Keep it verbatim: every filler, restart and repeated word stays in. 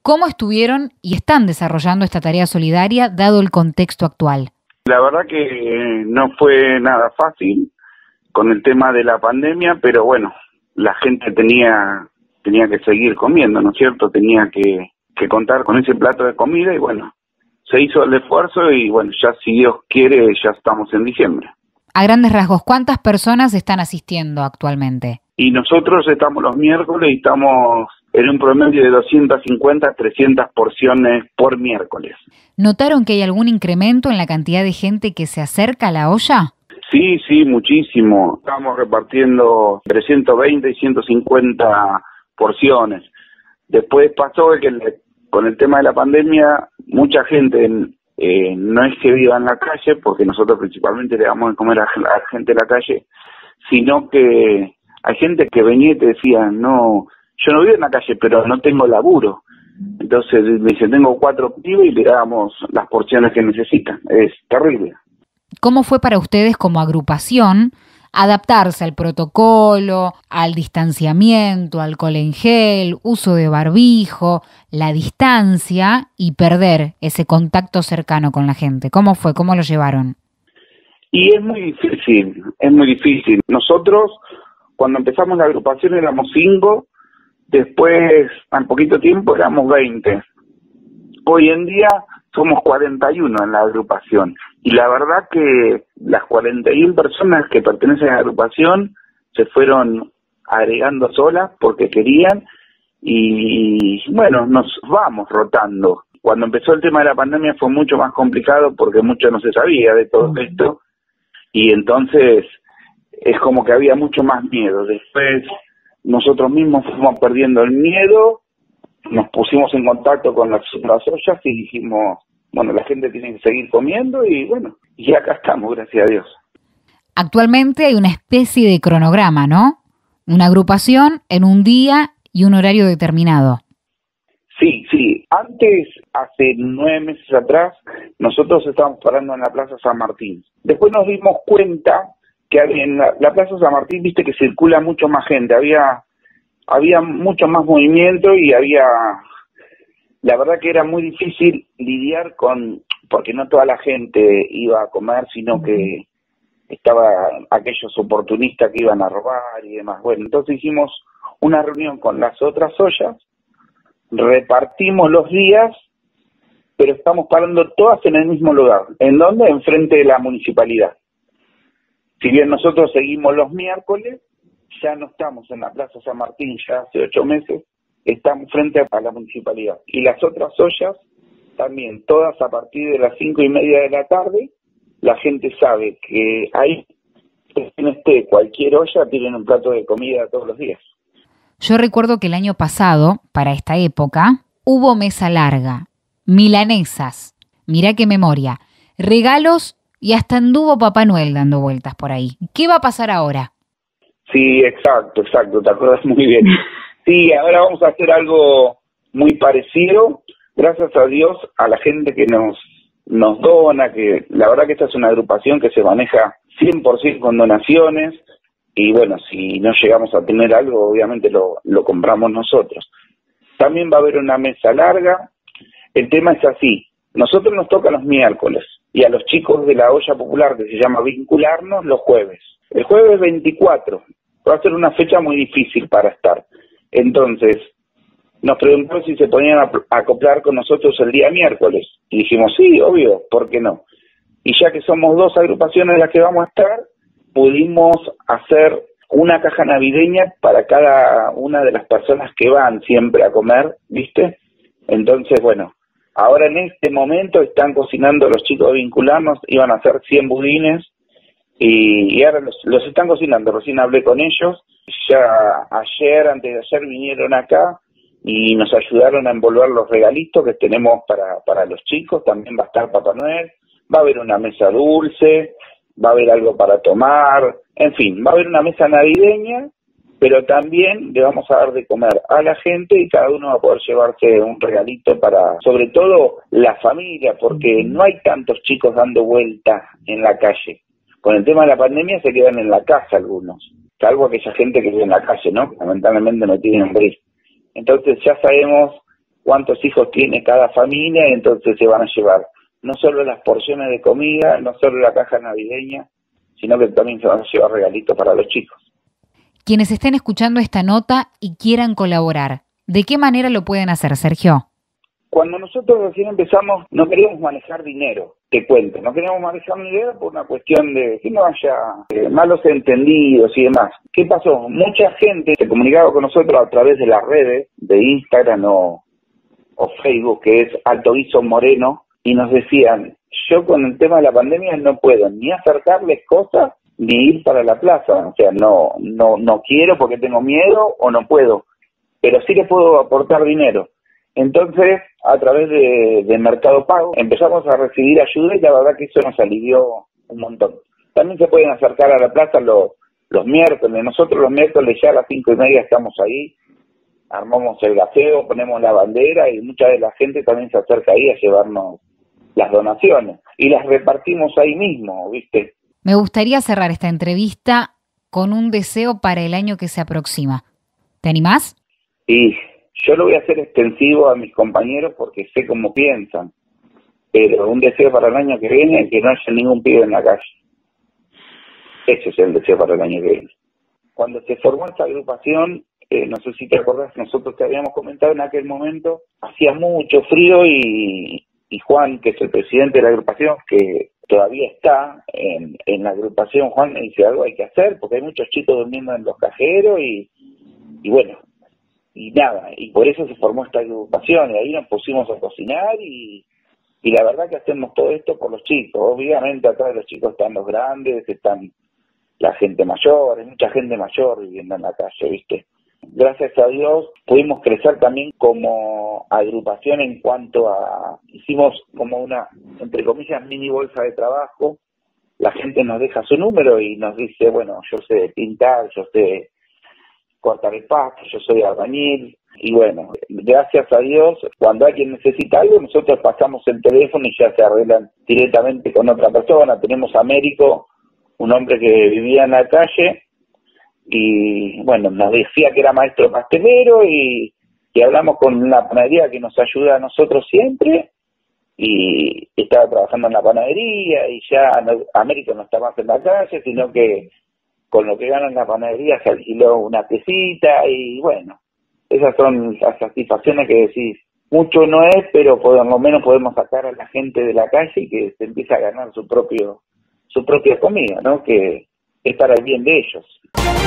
¿Cómo estuvieron y están desarrollando esta tarea solidaria dado el contexto actual? La verdad que no fue nada fácil con el tema de la pandemia, pero bueno, la gente tenía tenía que seguir comiendo, ¿no es cierto? Tenía que, que contar con ese plato de comida y bueno, se hizo el esfuerzo y bueno, ya si Dios quiere, ya estamos en diciembre. A grandes rasgos, ¿cuántas personas están asistiendo actualmente? Y nosotros estamos los miércoles y estamos en un promedio de doscientas cincuenta a trescientas porciones por miércoles. ¿Notaron que hay algún incremento en la cantidad de gente que se acerca a la olla? Sí, sí, muchísimo. Estamos repartiendo entre ciento veinte y ciento cincuenta porciones. Después pasó que le, con el tema de la pandemia, mucha gente eh, no es que viva en la calle, porque nosotros principalmente le damos de comer a la gente de la calle, sino que hay gente que venía y te decía, no, yo no vivo en la calle, pero no tengo laburo. Entonces me dice, tengo cuatro pibes y le damos las porciones que necesitan. Es terrible. ¿Cómo fue para ustedes como agrupación adaptarse al protocolo, al distanciamiento, alcohol en gel, uso de barbijo, la distancia y perder ese contacto cercano con la gente? ¿Cómo fue? ¿Cómo lo llevaron? Y es muy difícil, es muy difícil. Nosotros, cuando empezamos la agrupación éramos cinco, después, al poquito tiempo, éramos veinte. Hoy en día somos cuarenta y uno en la agrupación. Y la verdad que las cuarenta y una personas que pertenecen a la agrupación se fueron agregando solas porque querían y, bueno, nos vamos rotando. Cuando empezó el tema de la pandemia fue mucho más complicado porque mucho no se sabía de todo esto y entonces es como que había mucho más miedo. Después nosotros mismos fuimos perdiendo el miedo, nos pusimos en contacto con las otras ollas y dijimos, bueno, la gente tiene que seguir comiendo y bueno, y acá estamos, gracias a Dios. Actualmente hay una especie de cronograma, ¿no? Una agrupación en un día y un horario determinado. Sí, sí. Antes, hace nueve meses atrás, nosotros estábamos parando en la Plaza San Martín. Después nos dimos cuenta que en la, la Plaza San Martín, viste que circula mucho más gente, había había mucho más movimiento y había, la verdad que era muy difícil lidiar con, porque no toda la gente iba a comer, sino que estaba aquellos oportunistas que iban a robar y demás. Bueno, entonces hicimos una reunión con las otras ollas, repartimos los días, pero estamos parando todas en el mismo lugar. ¿En dónde? Enfrente de la municipalidad. Si bien nosotros seguimos los miércoles, ya no estamos en la Plaza San Martín, ya hace ocho meses, estamos frente a la municipalidad. Y las otras ollas, también, todas a partir de las cinco y media de la tarde, la gente sabe que ahí, en este, cualquier olla, tienen un plato de comida todos los días. Yo recuerdo que el año pasado, para esta época, hubo mesa larga, milanesas, mirá qué memoria, regalos y hasta anduvo Papá Noel dando vueltas por ahí. ¿Qué va a pasar ahora? Sí, exacto, exacto, te acuerdas muy bien. Sí, ahora vamos a hacer algo muy parecido, gracias a Dios, a la gente que nos nos dona, que la verdad que esta es una agrupación que se maneja cien por ciento con donaciones, y bueno, si no llegamos a tener algo, obviamente lo, lo compramos nosotros. También va a haber una mesa larga, el tema es así, nosotros nos toca los miércoles, y a los chicos de la olla popular, que se llama vincularnos, los jueves. El jueves veinticuatro, va a ser una fecha muy difícil para estar. Entonces, nos preguntaron si se ponían a acoplar con nosotros el día miércoles. Y dijimos, sí, obvio, ¿por qué no? Y ya que somos dos agrupaciones las que vamos a estar, pudimos hacer una caja navideña para cada una de las personas que van siempre a comer, ¿viste? Entonces, bueno, ahora en este momento están cocinando los chicos de vincularnos, iban a hacer cien budines, y, y ahora los, los están cocinando. Recién hablé con ellos, ya ayer, antes de ayer vinieron acá y nos ayudaron a envolver los regalitos que tenemos para, para los chicos. También va a estar Papá Noel, va a haber una mesa dulce, va a haber algo para tomar, en fin, va a haber una mesa navideña, pero también le vamos a dar de comer a la gente y cada uno va a poder llevarse un regalito para, sobre todo, la familia, porque no hay tantos chicos dando vueltas en la calle. Con el tema de la pandemia se quedan en la casa algunos, salvo aquella gente que vive en la calle, ¿no? Que lamentablemente no tienen dónde ir. Entonces ya sabemos cuántos hijos tiene cada familia, y entonces se van a llevar no solo las porciones de comida, no solo la caja navideña, sino que también se van a llevar regalitos para los chicos. Quienes estén escuchando esta nota y quieran colaborar, ¿de qué manera lo pueden hacer, Sergio? Cuando nosotros recién empezamos, no queríamos manejar dinero, te cuento, no queríamos manejar dinero por una cuestión de que no haya eh, malos entendidos y demás. ¿Qué pasó? Mucha gente se comunicaba con nosotros a través de las redes, de Instagram o, o Facebook, que es Alto Guiso Moreno, y nos decían, yo con el tema de la pandemia no puedo ni acercarles cosas ni ir para la plaza, o sea, no, no, no quiero porque tengo miedo o no puedo, pero sí les puedo aportar dinero. Entonces, a través de, de Mercado Pago, empezamos a recibir ayuda y la verdad que eso nos alivió un montón. También se pueden acercar a la plaza los, los miércoles. Nosotros los miércoles ya a las cinco y media estamos ahí, armamos el gaseo, ponemos la bandera y mucha de la gente también se acerca ahí a llevarnos las donaciones. Y las repartimos ahí mismo, ¿viste? Me gustaría cerrar esta entrevista con un deseo para el año que se aproxima. ¿Te animás? Y yo lo voy a hacer extensivo a mis compañeros porque sé cómo piensan, pero un deseo para el año que viene es que no haya ningún pibe en la calle. Ese es el deseo para el año que viene. Cuando se formó esta agrupación, eh, no sé si te acordás, nosotros te habíamos comentado en aquel momento, hacía mucho frío y, y Juan, que es el presidente de la agrupación, que todavía está en, en la agrupación, Juan me dice, algo hay que hacer porque hay muchos chicos durmiendo en los cajeros y, y bueno, y nada, y por eso se formó esta agrupación y ahí nos pusimos a cocinar y, y la verdad que hacemos todo esto por los chicos. Obviamente atrás de los chicos están los grandes, están la gente mayor, hay mucha gente mayor viviendo en la calle, ¿viste? Gracias a Dios pudimos crecer también como agrupación en cuanto a, hicimos como una, entre comillas, mini bolsa de trabajo. La gente nos deja su número y nos dice, bueno, yo sé pintar, yo sé cortar el pasto, yo soy albañil, y bueno, gracias a Dios, cuando alguien necesita algo, nosotros pasamos el teléfono y ya se arreglan directamente con otra persona. Tenemos a Américo, un hombre que vivía en la calle, y bueno, nos decía que era maestro pastelero, y, y hablamos con una panadería que nos ayuda a nosotros siempre, y estaba trabajando en la panadería, y ya no, Américo no está más en la calle, sino que con lo que gana en la panadería se alquiló una tesita, y bueno, esas son las satisfacciones que decís, mucho no es, pero por lo menos podemos sacar a la gente de la calle y que se empiece a ganar su propio su propia comida, ¿no? Que es para el bien de ellos.